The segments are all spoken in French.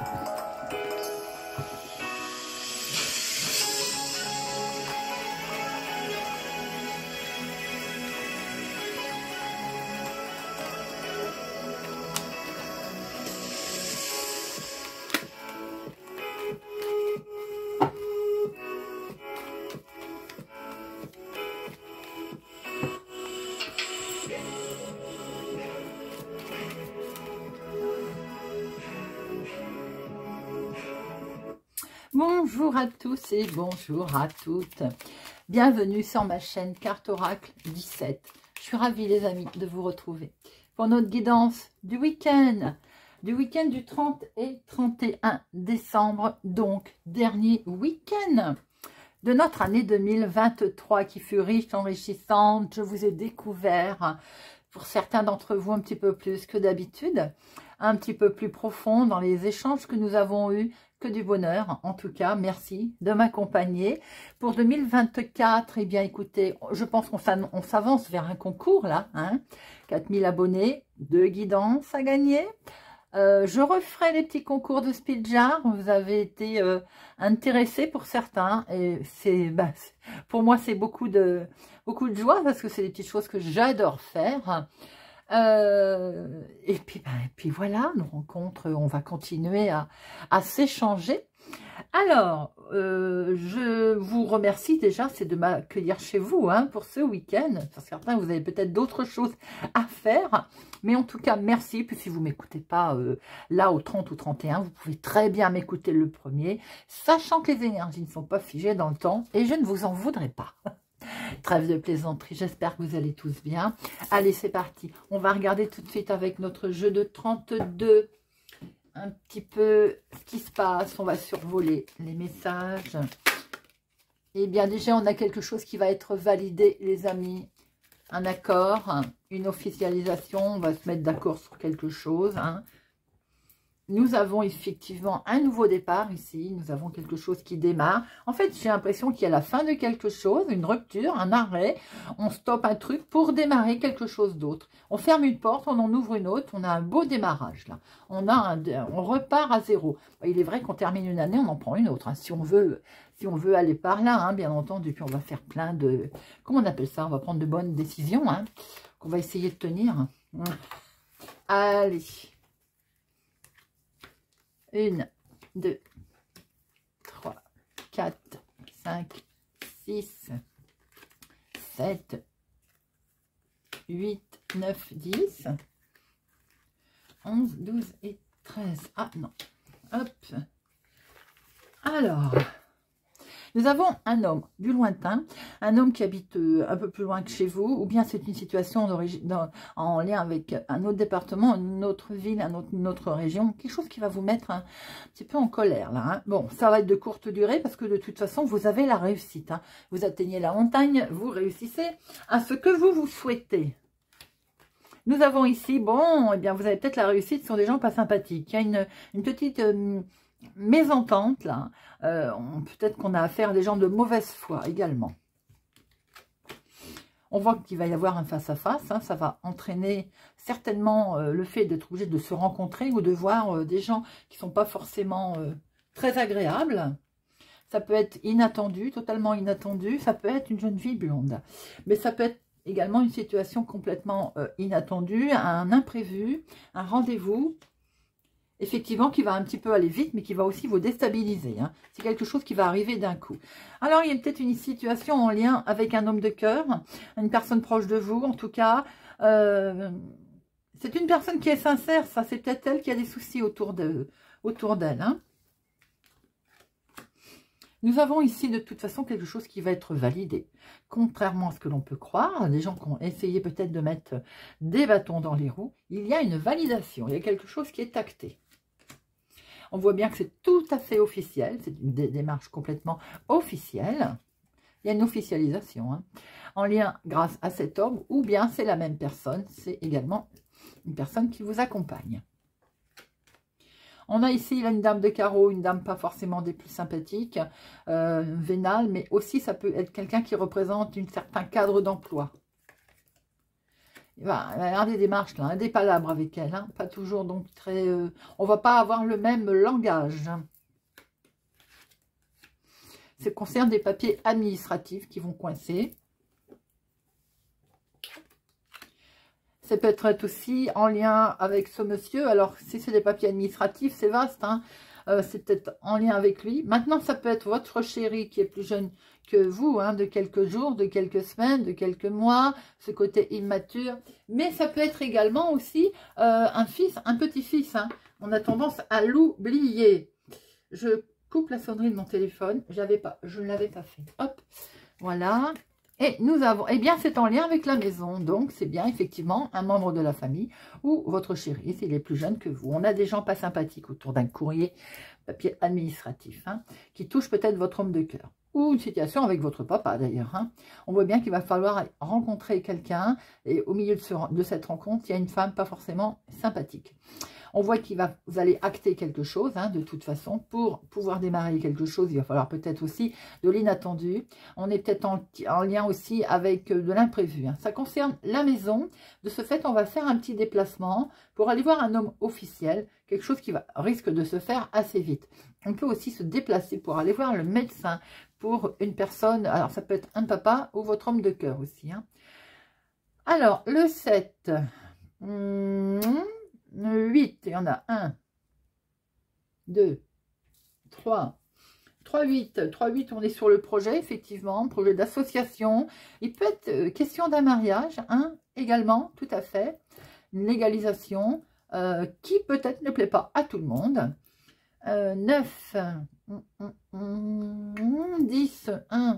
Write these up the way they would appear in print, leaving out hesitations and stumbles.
Bonjour à tous et bonjour à toutes. Bienvenue sur ma chaîne Carte Oracle 17. Je suis ravie les amis de vous retrouver pour notre guidance du week-end du 30 et 31 décembre, donc dernier week-end de notre année 2023 qui fut riche, enrichissante. Je vous ai découvert, pour certains d'entre vous un petit peu plus que d'habitude, un petit peu plus profond dans les échanges que nous avons eus. Que du bonheur, en tout cas, merci de m'accompagner. Pour 2024, eh bien, écoutez, je pense qu'on s'avance vers un concours, là, hein, 4000 abonnés, 2 guidances à gagner. Je referai les petits concours de Speed Jar. Vous avez été intéressés pour certains, et pour moi, c'est beaucoup de joie, parce que c'est des petites choses que j'adore faire. Et puis voilà, nos rencontres, on va continuer à s'échanger. Alors, je vous remercie déjà, c'est de m'accueillir chez vous hein, pour ce week-end. Pour certains, vous avez peut-être d'autres choses à faire. Mais en tout cas, merci. Puis si vous ne m'écoutez pas là au 30 ou 31, vous pouvez très bien m'écouter le premier, sachant que les énergies ne sont pas figées dans le temps et je ne vous en voudrais pas. Trêve de plaisanterie, j'espère que vous allez tous bien. Allez, c'est parti. On va regarder tout de suite avec notre jeu de 32 un petit peu ce qui se passe. On va survoler les messages. Eh bien, déjà, on a quelque chose qui va être validé, les amis. Un accord, une officialisation. On va se mettre d'accord sur quelque chose, hein. Nous avons effectivement un nouveau départ ici, nous avons quelque chose qui démarre. En fait, j'ai l'impression qu'il y a la fin de quelque chose, une rupture, un arrêt. On stoppe un truc pour démarrer quelque chose d'autre. On ferme une porte, on en ouvre une autre, on a un beau démarrage là. On repart à zéro. Il est vrai qu'on termine une année, on en prend une autre. Hein, si on veut aller par là, hein, bien entendu. Puis on va faire plein de... Comment on appelle ça? On va prendre de bonnes décisions, hein, qu'on va essayer de tenir. Allez. 1, 2, 3, 4, 5, 6, 7, 8, 9, 10, 11, 12 et 13. Ah non. Hop. Alors, nous avons un homme du lointain, un homme qui habite un peu plus loin que chez vous, ou bien c'est une situation en lien avec un autre département, une autre ville, une autre région, quelque chose qui va vous mettre un petit peu en colère là. Hein. Bon, ça va être de courte durée parce que de toute façon, vous avez la réussite. Hein. Vous atteignez la montagne, vous réussissez à ce que vous souhaitez. Nous avons ici, bon, eh bien vous avez peut-être la réussite sur des gens pas sympathiques. Il y a une petite... mésentente là, peut-être qu'on a affaire à des gens de mauvaise foi également. On voit qu'il va y avoir un face-à-face, hein, ça va entraîner certainement le fait d'être obligé de se rencontrer ou de voir des gens qui ne sont pas forcément très agréables. Ça peut être inattendu, totalement inattendu, ça peut être une jeune fille blonde, mais ça peut être également une situation complètement inattendue, un imprévu, un rendez-vous. Effectivement, qui va un petit peu aller vite, mais qui va aussi vous déstabiliser. Hein. C'est quelque chose qui va arriver d'un coup. Alors, il y a peut-être une situation en lien avec un homme de cœur, une personne proche de vous, en tout cas. C'est une personne qui est sincère, ça. C'est peut-être elle qui a des soucis autour d'elle. Hein. Nous avons ici, de toute façon, quelque chose qui va être validé. Contrairement à ce que l'on peut croire, des gens qui ont essayé peut-être de mettre des bâtons dans les roues, il y a une validation, il y a quelque chose qui est acté. On voit bien que c'est tout à fait officiel, c'est une démarche complètement officielle. Il y a une officialisation, hein, en lien grâce à cet homme, ou bien c'est la même personne, c'est également une personne qui vous accompagne. On a ici là, une dame de carreau, une dame pas forcément des plus sympathiques, vénale, mais aussi ça peut être quelqu'un qui représente un certain cadre d'emploi. il va y avoir des démarches, là, hein, des palabres avec elle. Hein, pas toujours, donc, très... on va pas avoir le même langage. Ça concerne des papiers administratifs qui vont coincer. Ça peut être aussi en lien avec ce monsieur. Alors, si c'est des papiers administratifs, c'est vaste, hein. C'est peut-être en lien avec lui. Maintenant, ça peut être votre chéri qui est plus jeune que vous, hein, de quelques jours, de quelques semaines, de quelques mois, ce côté immature. Mais ça peut être également aussi un fils, un petit-fils. Hein. On a tendance à l'oublier. Je coupe la sonnerie de mon téléphone. Je ne l'avais pas fait. Hop, voilà. Et nous avons, eh bien, c'est en lien avec la maison. Donc, c'est bien, effectivement, un membre de la famille ou votre chéri, s'il est plus jeune que vous. On a des gens pas sympathiques autour d'un courrier, papier administratif, hein, qui touche peut-être votre homme de cœur. Ou une situation avec votre papa, d'ailleurs. Hein. On voit bien qu'il va falloir rencontrer quelqu'un. Et au milieu de cette rencontre, il y a une femme pas forcément sympathique. On voit vous allez acter quelque chose, hein, de toute façon. Pour pouvoir démarrer quelque chose, il va falloir peut-être aussi de l'inattendu. On est peut-être en lien aussi avec de l'imprévu. Hein. Ça concerne la maison. De ce fait, on va faire un petit déplacement pour aller voir un homme officiel. Quelque chose qui risque de se faire assez vite. On peut aussi se déplacer pour aller voir le médecin pour une personne. Alors, ça peut être un papa ou votre homme de cœur aussi. Hein. Alors, le 7... 8, il y en a 1, 2, 3, 8, 3, 8, on est sur le projet, effectivement, projet d'association. Il peut être question d'un mariage, hein, également, tout à fait, une légalisation qui peut-être ne plaît pas à tout le monde. 9, 10, 1,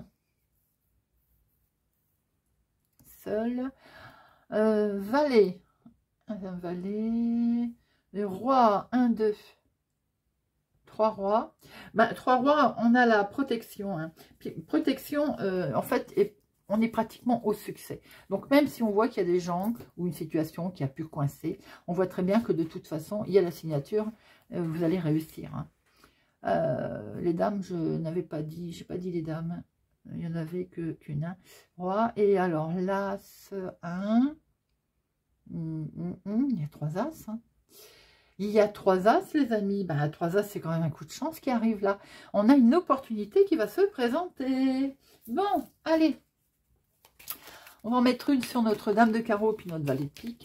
seul, valet. Un valet, le roi, 1, 2, 3 rois. Ben, 3 rois, on a la protection. Hein. Puis, protection, en fait, on est pratiquement au succès. Donc, même si on voit qu'il y a des gens ou une situation qui a pu coincer, on voit très bien que de toute façon, il y a la signature, vous allez réussir. Hein. Les dames, je n'avais pas dit, j'ai pas dit les dames. Il n'y en avait qu'une. Hein. Roi, et alors, l'as, 1... il y a 3 as. Hein. Il y a 3 as, les amis. Ben, 3 as, c'est quand même un coup de chance qui arrive là. On a une opportunité qui va se présenter. Bon, allez. On va en mettre une sur notre dame de carreau puis notre valet de pique.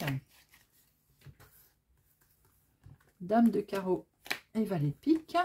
Dame de carreau et valet de pique.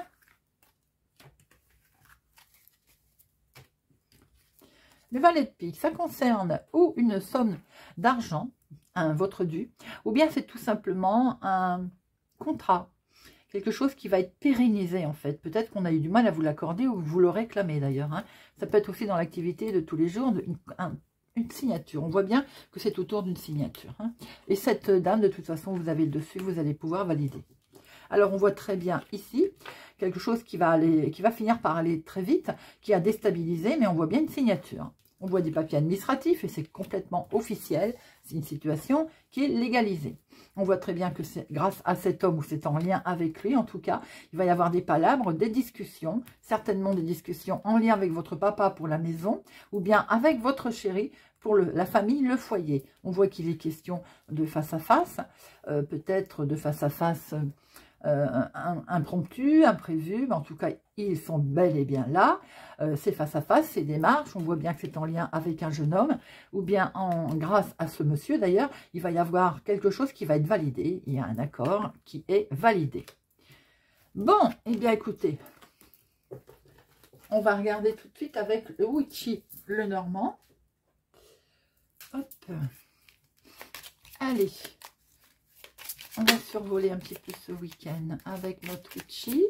Le valet de pique, ça concerne ou une somme d'argent, votre dû, ou bien c'est tout simplement un contrat, quelque chose qui va être pérennisé en fait. Peut-être qu'on a eu du mal à vous l'accorder ou vous le réclamez d'ailleurs. Hein. Ça peut être aussi dans l'activité de tous les jours, une signature. On voit bien que c'est autour d'une signature. Hein. Et cette dame, de toute façon, vous avez le dessus, vous allez pouvoir valider. Alors on voit très bien ici quelque chose qui va finir par aller très vite, qui a déstabilisé, mais on voit bien une signature. On voit des papiers administratifs et c'est complètement officiel. C'est une situation qui est légalisée. On voit très bien que c'est grâce à cet homme ou c'est en lien avec lui, en tout cas, il va y avoir des palabres, des discussions, certainement des discussions en lien avec votre papa pour la maison ou bien avec votre chéri pour la famille, le foyer. On voit qu'il est question de face à face, peut-être de face à face impromptu, imprévu, mais en tout cas, ils sont bel et bien là. C'est face à face, c'est démarches. On voit bien que c'est en lien avec un jeune homme, ou bien grâce à ce monsieur d'ailleurs, il va y avoir quelque chose qui va être validé. Il y a un accord qui est validé. Bon, et bien écoutez, on va regarder tout de suite avec le Witchy, le Normand. Hop. Allez. On va survoler un petit peu ce week-end avec notre Witchy.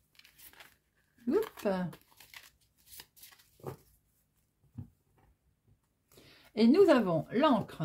Oups. Et nous avons l'encre.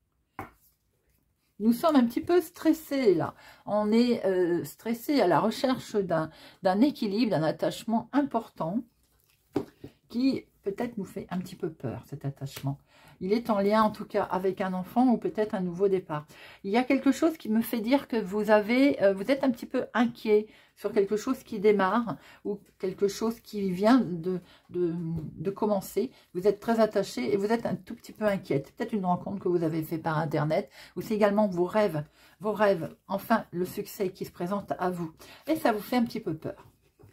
Nous sommes un petit peu stressés là. On est stressés à la recherche d'un équilibre, d'un attachement important qui peut-être nous fait un petit peu peur, cet attachement. Il est en lien, en tout cas, avec un enfant ou peut-être un nouveau départ. Il y a quelque chose qui me fait dire que vous êtes un petit peu inquiet sur quelque chose qui démarre ou quelque chose qui vient de commencer. Vous êtes très attaché et vous êtes un tout petit peu inquiète. Peut-être une rencontre que vous avez fait par Internet ou c'est également vos rêves, enfin, le succès qui se présente à vous. Et ça vous fait un petit peu peur.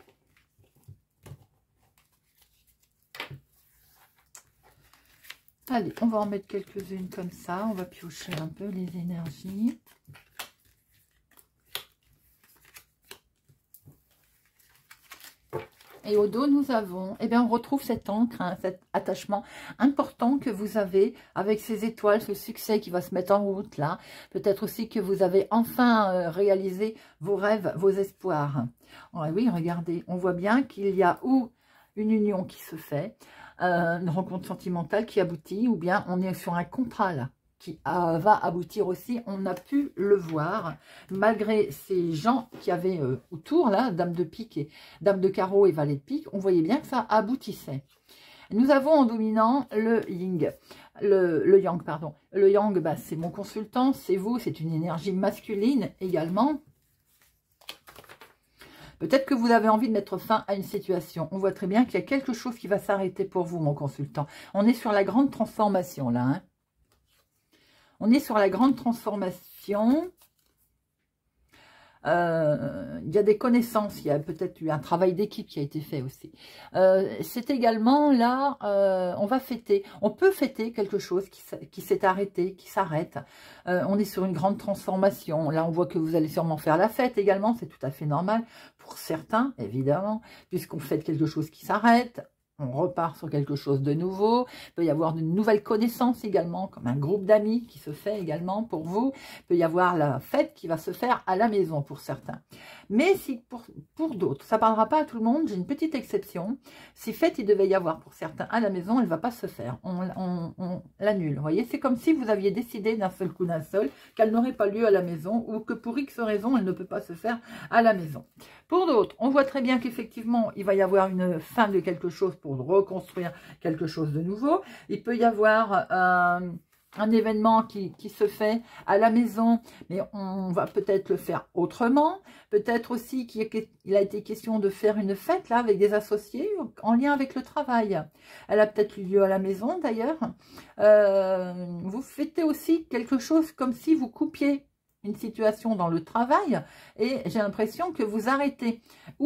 Allez, on va en mettre quelques-unes comme ça. On va piocher un peu les énergies. Et au dos, nous avons, eh bien, on retrouve cette ancre, hein, cet attachement important que vous avez avec ces étoiles, ce succès qui va se mettre en route là. Peut-être aussi que vous avez enfin réalisé vos rêves, vos espoirs. Oh, oui, regardez, on voit bien qu'il y a ou une union qui se fait, une rencontre sentimentale qui aboutit, ou bien on est sur un contrat là, qui va aboutir aussi, on a pu le voir, malgré ces gens qui avaient autour, là, dame de pique, et dame de carreau et valet de pique, on voyait bien que ça aboutissait. Nous avons en dominant le yin, le yang, pardon. Le yang, bah, c'est mon consultant, c'est vous, c'est une énergie masculine également. Peut-être que vous avez envie de mettre fin à une situation. On voit très bien qu'il y a quelque chose qui va s'arrêter pour vous, mon consultant. On est sur la grande transformation, là. Hein. On est sur la grande transformation. Il y a des connaissances, il y a peut-être eu un travail d'équipe qui a été fait aussi. C'est également là, on va fêter, on peut fêter quelque chose qui s'est arrêté, qui s'arrête. On est sur une grande transformation. Là, on voit que vous allez sûrement faire la fête également, c'est tout à fait normal pour certains, évidemment, puisqu'on fête quelque chose qui s'arrête. On repart sur quelque chose de nouveau. Il peut y avoir de nouvelles connaissances également, comme un groupe d'amis qui se fait également pour vous. Il peut y avoir la fête qui va se faire à la maison pour certains. Mais si pour d'autres, ça ne parlera pas à tout le monde, j'ai une petite exception. Si fête il devait y avoir pour certains à la maison, elle ne va pas se faire. On l'annule. Vous voyez, c'est comme si vous aviez décidé d'un seul coup, d'un seul, qu'elle n'aurait pas lieu à la maison ou que pour X raison, elle ne peut pas se faire à la maison. Pour d'autres, on voit très bien qu'effectivement, il va y avoir une fin de quelque chose pour reconstruire quelque chose de nouveau. Il peut y avoir un événement qui se fait à la maison, mais on va peut-être le faire autrement. Peut-être aussi qu'il a été question de faire une fête là avec des associés en lien avec le travail. Elle a peut-être eu lieu à la maison d'ailleurs. Vous fêtez aussi quelque chose comme si vous coupiez une situation dans le travail et j'ai l'impression que vous arrêtez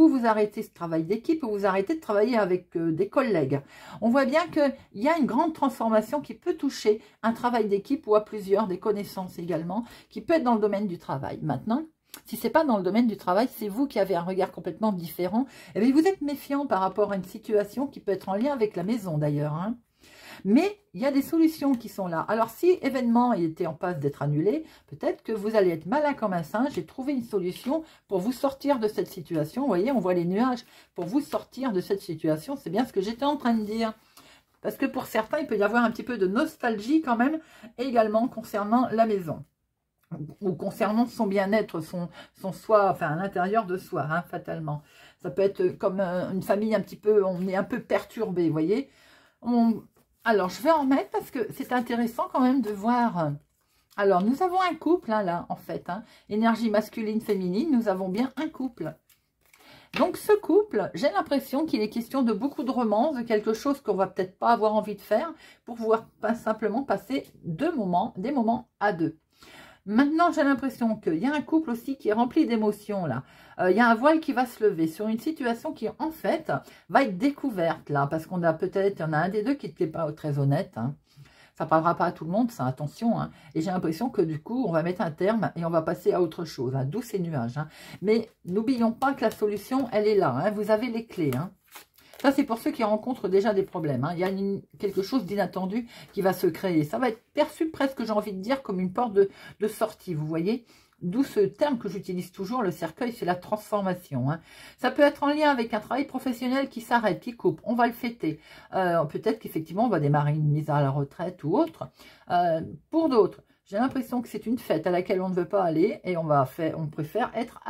ce travail d'équipe ou vous arrêtez de travailler avec des collègues. On voit bien qu'il y a une grande transformation qui peut toucher un travail d'équipe ou à plusieurs, des connaissances également, qui peut être dans le domaine du travail. Maintenant, si ce n'est pas dans le domaine du travail, c'est vous qui avez un regard complètement différent. Et bien, vous êtes méfiant par rapport à une situation qui peut être en lien avec la maison d'ailleurs, hein. Mais il y a des solutions qui sont là. Alors, si événement était en passe d'être annulé, peut-être que vous allez être malin comme un singe et trouver une solution pour vous sortir de cette situation. Vous voyez, on voit les nuages pour vous sortir de cette situation. C'est bien ce que j'étais en train de dire. Parce que pour certains, il peut y avoir un petit peu de nostalgie quand même, également concernant la maison. Ou concernant son bien-être, son soi, enfin à l'intérieur de soi, hein, fatalement. Ça peut être comme une famille un petit peu, on est un peu perturbé, vous voyez. Alors, je vais en mettre parce que c'est intéressant quand même de voir. Alors, nous avons un couple, hein, là, en fait. Hein, énergie masculine, féminine, nous avons bien un couple. Donc, ce couple, j'ai l'impression qu'il est question de beaucoup de romance, de quelque chose qu'on va peut-être pas avoir envie de faire pour pouvoir pas simplement passer des moments à deux. Maintenant, j'ai l'impression qu'il y a un couple aussi qui est rempli d'émotions, là. Il y a un voile qui va se lever sur une situation qui, en fait, va être découverte, là. Parce qu'on a peut-être, il y en a un des deux qui n'était pas très honnête. Hein. Ça ne parlera pas à tout le monde, ça, attention. Hein. Et j'ai l'impression que, du coup, on va mettre un terme et on va passer à autre chose. Hein, d'où ces nuages. Hein. Mais n'oublions pas que la solution, elle est là. Hein. Vous avez les clés, hein. Ça, c'est pour ceux qui rencontrent déjà des problèmes. Hein. Il y a quelque chose d'inattendu qui va se créer. Ça va être perçu presque, j'ai envie de dire, comme une porte de sortie, vous voyez. D'où ce terme que j'utilise toujours, le cercueil, c'est la transformation. Hein. Ça peut être en lien avec un travail professionnel qui s'arrête, qui coupe. On va le fêter. Peut-être qu'effectivement, on va démarrer une mise à la retraite ou autre. Pour d'autres, j'ai l'impression que c'est une fête à laquelle on ne veut pas aller et on préfère être à deux.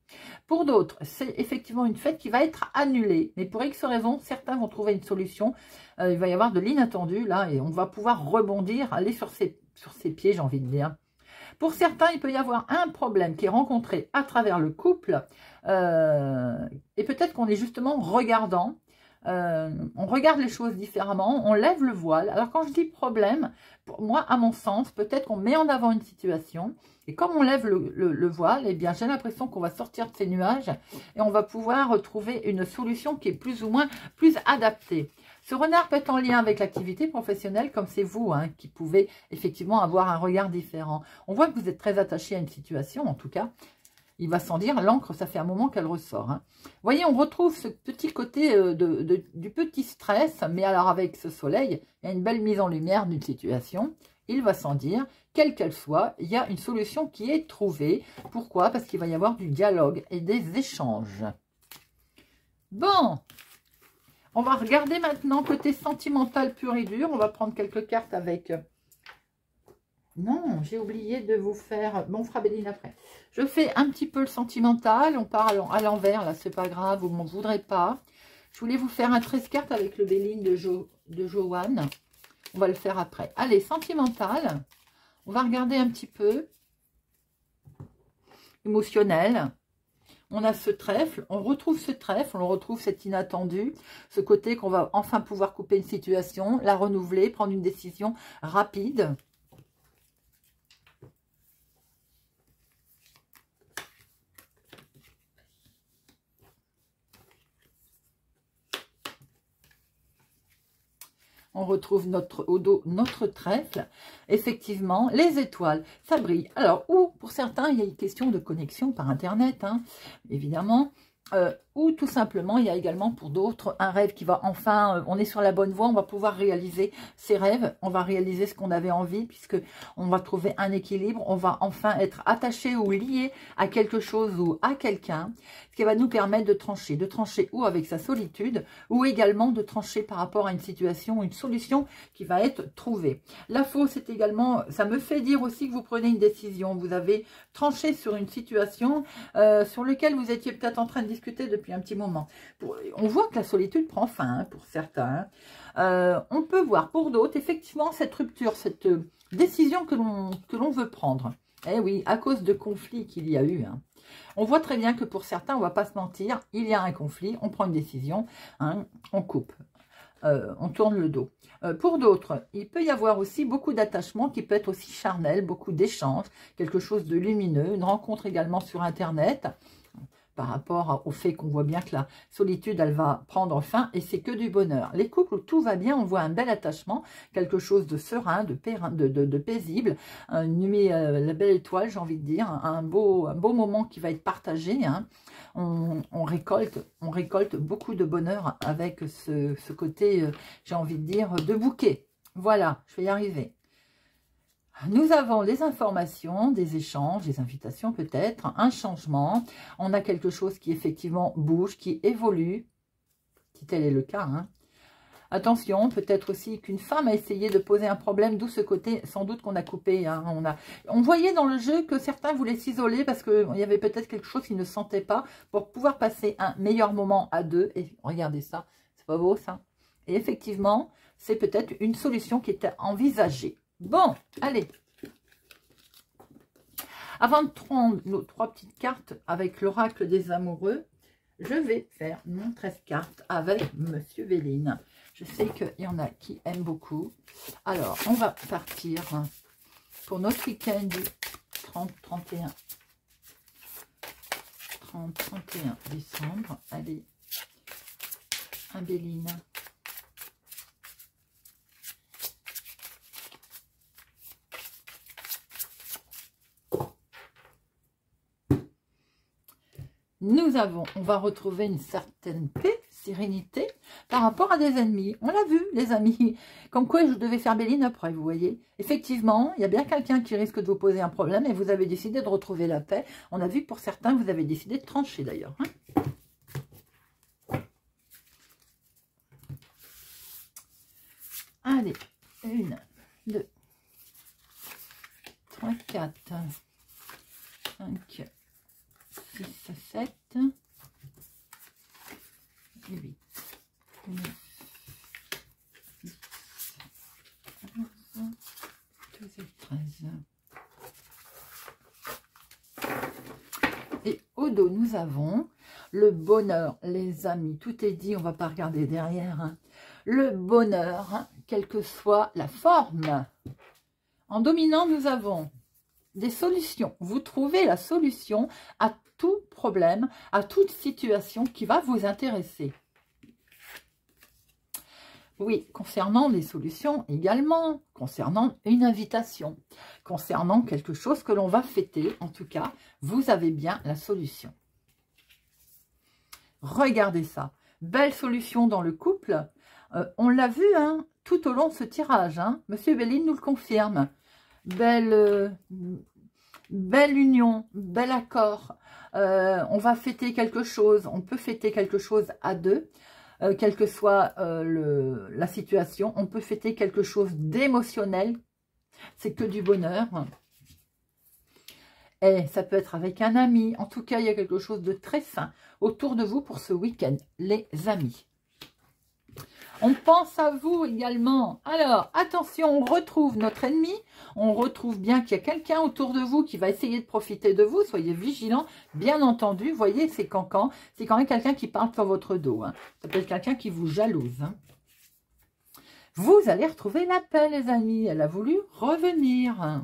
Pour d'autres, c'est effectivement une fête qui va être annulée. Mais pour X raisons, certains vont trouver une solution. Il va y avoir de l'inattendu là et on va pouvoir rebondir, aller sur ses pieds, j'ai envie de dire. Pour certains, il peut y avoir un problème qui est rencontré à travers le couple. Et peut-être qu'on est justement regardant. On regarde les choses différemment, on lève le voile. Alors quand je dis problème, pour moi, à mon sens, peut-être qu'on met en avant une situation. Et comme on lève le voile, eh bien j'ai l'impression qu'on va sortir de ces nuages et on va pouvoir trouver une solution qui est plus ou moins plus adaptée. Ce renard peut être en lien avec l'activité professionnelle, comme c'est vous hein, qui pouvez effectivement avoir un regard différent. On voit que vous êtes très attaché à une situation, en tout cas. Il va sans dire, l'encre, ça fait un moment qu'elle ressort. Hein. Vous voyez, on retrouve ce petit côté du petit stress, mais alors avec ce soleil, il y a une belle mise en lumière d'une situation. Il va sans dire, quelle qu'elle soit, il y a une solution qui est trouvée. Pourquoi? Parce qu'il va y avoir du dialogue et des échanges. Bon, on va regarder maintenant côté sentimental pur et dur. On va prendre quelques cartes avec... Non, j'ai oublié de vous faire... Bon, on fera Béline après. Je fais un petit peu le sentimental. On part à l'envers, là, c'est pas grave. Vous m'en voudrez pas. Je voulais vous faire un 13 cartes avec le Béline de Joanne. On va le faire après. Allez, sentimental. On va regarder un petit peu. Émotionnel. On a ce trèfle, on retrouve ce trèfle, on retrouve cet inattendu, ce côté qu'on va enfin pouvoir couper une situation, la renouveler, prendre une décision rapide. On retrouve au dos notre trèfle. Effectivement, les étoiles, ça brille. Alors, ou pour certains, il y a une question de connexion par Internet, hein, évidemment. Ou tout simplement, il y a également pour d'autres un rêve qui va enfin, on est sur la bonne voie, on va pouvoir réaliser ses rêves, on va réaliser ce qu'on avait envie, puisque on va trouver un équilibre, on va enfin être attaché ou lié à quelque chose ou à quelqu'un, ce qui va nous permettre de trancher ou avec sa solitude, ou également de trancher par rapport à une situation, une solution qui va être trouvée. La fausse, c'est également, ça me fait dire aussi que vous prenez une décision, vous avez tranché sur une situation sur laquelle vous étiez peut-être en train de discuter depuis un petit moment. On voit que la solitude prend fin hein, pour certains. On peut voir pour d'autres, effectivement, cette rupture, cette décision que l'on veut prendre. Eh oui, à cause de conflits qu'il y a eu. Hein. On voit très bien que pour certains, on ne va pas se mentir, il y a un conflit, on prend une décision, hein, on coupe. On tourne le dos. Pour d'autres, il peut y avoir aussi beaucoup d'attachement qui peut être aussi charnel, beaucoup d'échanges, quelque chose de lumineux, une rencontre également sur Internet, par rapport au fait qu'on voit bien que la solitude, elle va prendre fin et c'est que du bonheur. Les couples où tout va bien, on voit un bel attachement, quelque chose de serein, de paisible, une nuit, la belle étoile, j'ai envie de dire, un beau moment qui va être partagé. Hein. On récolte beaucoup de bonheur avec ce côté, j'ai envie de dire, de bouquet. Voilà, je vais y arriver. Nous avons des informations, des échanges, des invitations peut-être, un changement. On a quelque chose qui effectivement bouge, qui évolue, si tel est le cas. Hein. Attention, peut-être aussi qu'une femme a essayé de poser un problème, d'où ce côté sans doute qu'on a coupé. Hein. On voyait dans le jeu que certains voulaient s'isoler parce qu'il y avait peut-être quelque chose qu'ils ne sentaient pas pour pouvoir passer un meilleur moment à deux. Et regardez ça, c'est pas beau ça? Et effectivement, c'est peut-être une solution qui était envisagée. Bon, allez. Avant de prendre nos 3 petites cartes avec l'oracle des amoureux, je vais faire mon 13 cartes avec Monsieur Béline. Je sais qu'il y en a qui aiment beaucoup. Alors, on va partir pour notre week-end du 30-31 décembre. Allez, un Béline. On va retrouver une certaine paix, sérénité par rapport à des ennemis. On l'a vu, les amis. Comme quoi, je devais faire Béline après, vous voyez. Effectivement, il y a bien quelqu'un qui risque de vous poser un problème et vous avez décidé de retrouver la paix. On a vu que pour certains, vous avez décidé de trancher d'ailleurs. Hein. Allez, 1, 2, 3, 4, 5, 6, 7, 8, 9, 10, 11, 12 et 13. Et au dos, nous avons le bonheur, les amis. Tout est dit, on ne va pas regarder derrière. Hein. Le bonheur, hein, quelle que soit la forme. En dominant, nous avons des solutions. Vous trouvez la solution à tout problème, à toute situation qui va vous intéresser. Oui, concernant les solutions également, concernant une invitation, concernant quelque chose que l'on va fêter, en tout cas, vous avez bien la solution. Regardez ça, belle solution dans le couple. On l'a vu hein, tout au long de ce tirage, hein. Monsieur Béline nous le confirme. Belle union, bel accord. On va fêter quelque chose, on peut fêter quelque chose à deux. Quelle que soit la situation, on peut fêter quelque chose d'émotionnel. C'est que du bonheur. Et ça peut être avec un ami. En tout cas, il y a quelque chose de très sain autour de vous pour ce week-end, les amis. On pense à vous également. Alors, attention, on retrouve notre ennemi. On retrouve bien qu'il y a quelqu'un autour de vous qui va essayer de profiter de vous. Soyez vigilants, bien entendu. Vous voyez, c'est cancan. C'est quand même quelqu'un qui parle sur votre dos. Hein. Ça peut être quelqu'un qui vous jalouse. Hein. Vous allez retrouver la paix, les amis. Elle a voulu revenir.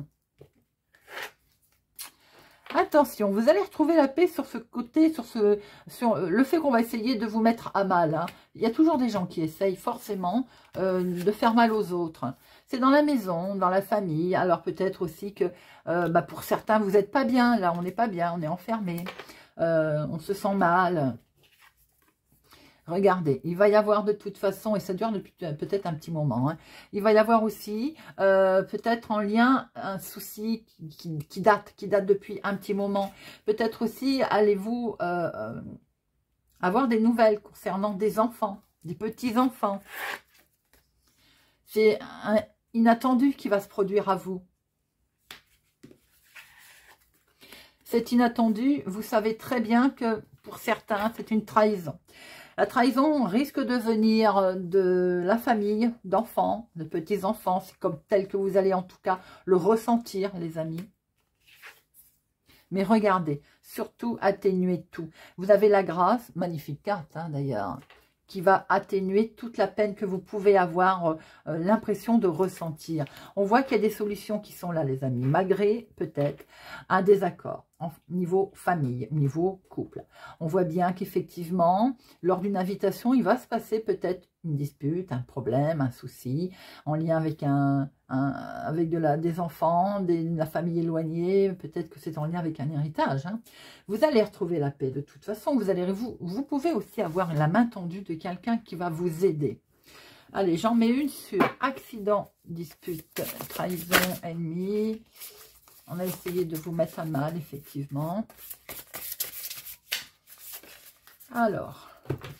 Attention, vous allez retrouver la paix sur ce côté, sur le fait qu'on va essayer de vous mettre à mal. Hein. Il y a toujours des gens qui essayent forcément de faire mal aux autres. C'est dans la maison, dans la famille. Alors peut-être aussi que pour certains, vous n'êtes pas bien. Là, on n'est pas bien, on est enfermé. On se sent mal. Regardez, il va y avoir de toute façon, et ça dure depuis peut-être un petit moment, hein, il va y avoir aussi peut-être en lien un souci qui date depuis un petit moment. Peut-être aussi allez-vous avoir des nouvelles concernant des enfants, des petits-enfants. C'est un inattendu qui va se produire à vous. C'est inattendu, vous savez très bien que pour certains, c'est une trahison. La trahison risque de venir de la famille, d'enfants, de petits-enfants. C'est comme tel que vous allez en tout cas le ressentir, les amis. Mais regardez, surtout atténuer tout. Vous avez la grâce, magnifique carte hein, d'ailleurs, qui va atténuer toute la peine que vous pouvez avoir l'impression de ressentir. On voit qu'il y a des solutions qui sont là, les amis, malgré peut-être un désaccord au niveau famille, au niveau couple. On voit bien qu'effectivement, lors d'une invitation, il va se passer peut-être une dispute, un problème, un souci, en lien avec avec des enfants, la famille éloignée, peut-être que c'est en lien avec un héritage. Hein. Vous allez retrouver la paix de toute façon. Vous pouvez aussi avoir la main tendue de quelqu'un qui va vous aider. Allez, j'en mets une sur accident, dispute, trahison, ennemi. On a essayé de vous mettre à mal, effectivement. Alors,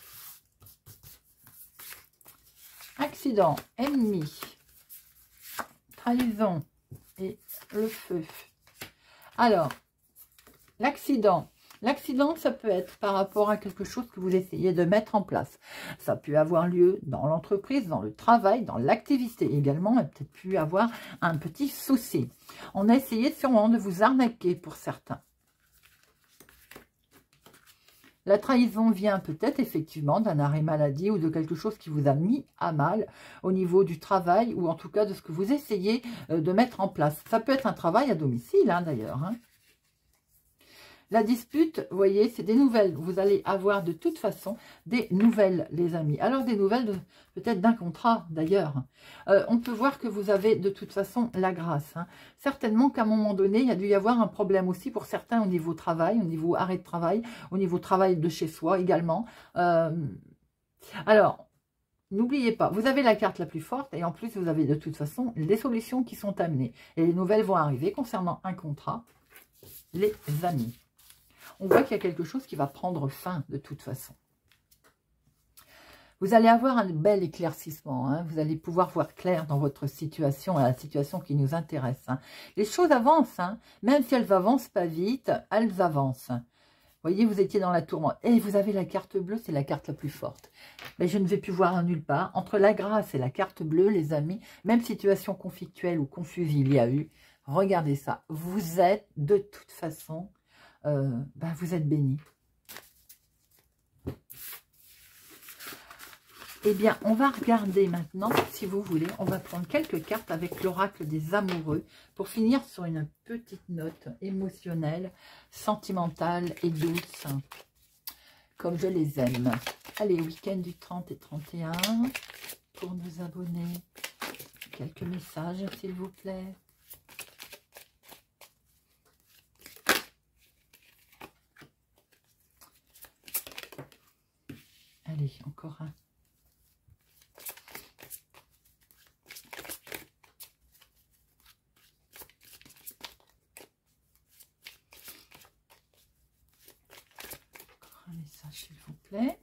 accident, ennemi, trahison et le feu. Alors, l'accident. L'accident, ça peut être par rapport à quelque chose que vous essayez de mettre en place. Ça peut avoir lieu dans l'entreprise, dans le travail, dans l'activité également. Il peut-être pu avoir un petit souci. On a essayé sûrement de vous arnaquer pour certains. La trahison vient peut-être effectivement d'un arrêt maladie ou de quelque chose qui vous a mis à mal au niveau du travail ou en tout cas de ce que vous essayez de mettre en place. Ça peut être un travail à domicile hein, d'ailleurs. Hein. La dispute, vous voyez, c'est des nouvelles. Vous allez avoir de toute façon des nouvelles, les amis. Alors, des nouvelles peut-être d'un contrat, d'ailleurs. On peut voir que vous avez de toute façon la grâce. Hein. Certainement qu'à un moment donné, il y a dû y avoir un problème aussi pour certains au niveau travail, au niveau arrêt de travail, au niveau travail de chez soi également. Alors, n'oubliez pas, vous avez la carte la plus forte et en plus, vous avez de toute façon des solutions qui sont amenées. Et les nouvelles vont arriver concernant un contrat, les amis. On voit qu'il y a quelque chose qui va prendre fin de toute façon. Vous allez avoir un bel éclaircissement. Hein. Vous allez pouvoir voir clair dans votre situation, la situation qui nous intéresse. Hein. Les choses avancent, hein. Même si elles avancent pas vite, elles avancent. Vous voyez, vous étiez dans la tourmente. Et vous avez la carte bleue, c'est la carte la plus forte. Mais je ne vais plus voir nulle part. Entre la grâce et la carte bleue, les amis, même situation conflictuelle ou confuse il y a eu, regardez ça. Vous êtes de toute façon, vous êtes bénis. Eh bien, on va regarder maintenant, si vous voulez, on va prendre quelques cartes avec l'oracle des amoureux pour finir sur une petite note émotionnelle, sentimentale et douce, comme je les aime. Allez, week-end du 30 et 31, pour nos abonnés, quelques messages, s'il vous plaît. Allez, encore un. Un message, s'il vous plaît.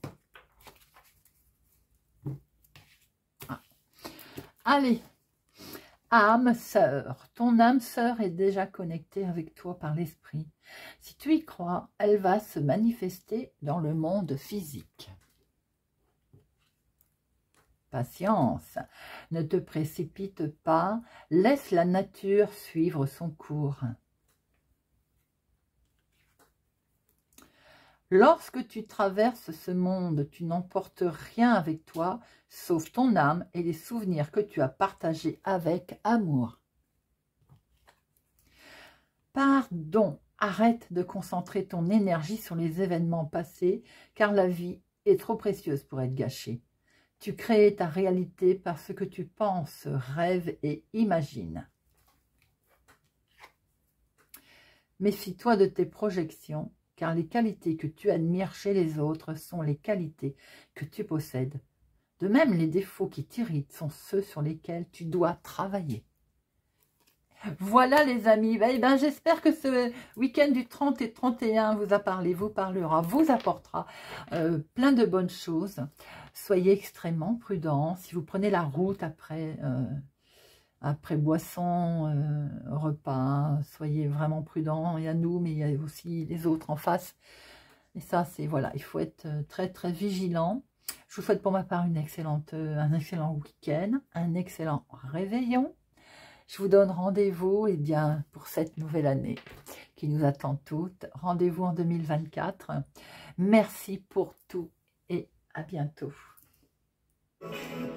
Ah. Allez, âme sœur. Ton âme sœur est déjà connectée avec toi par l'esprit. Si tu y crois, elle va se manifester dans le monde physique. Patience, ne te précipite pas, laisse la nature suivre son cours. Lorsque tu traverses ce monde, tu n'emportes rien avec toi, sauf ton âme et les souvenirs que tu as partagés avec amour. Pardon, arrête de concentrer ton énergie sur les événements passés, car la vie est trop précieuse pour être gâchée. Tu crées ta réalité par ce que tu penses, rêves et imagines. Méfie-toi de tes projections, car les qualités que tu admires chez les autres sont les qualités que tu possèdes. De même, les défauts qui t'irritent sont ceux sur lesquels tu dois travailler. Voilà les amis, j'espère que ce week-end du 30 et 31 vous a parlé, vous parlera, vous apportera plein de bonnes choses. Soyez extrêmement prudents. Si vous prenez la route après boisson, repas, soyez vraiment prudents. Il y a nous, mais il y a aussi les autres en face. Et ça, c'est voilà, il faut être très très vigilant. Je vous souhaite pour ma part un excellent week-end, un excellent réveillon. Je vous donne rendez-vous pour cette nouvelle année qui nous attend toutes. Rendez-vous en 2024. Merci pour tout et à bientôt.